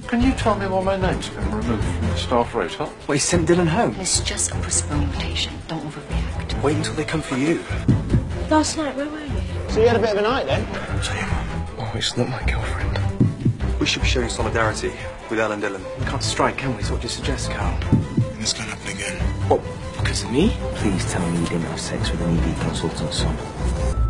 Can you tell me why my name's been removed from the staff rota? Well, he sent Dylan home. It's just a postponed invitation. Don't overreact. Wait until they come for you. Last night, where were you? So you had a bit of a night then? So your mum. Oh, it's not my girlfriend. We should be showing solidarity with Elle and Dylan. We can't strike, can we? So what do you suggest, Carl? This can't happen again. What, because of me? Please tell me you didn't have sex with an ED consultant's son.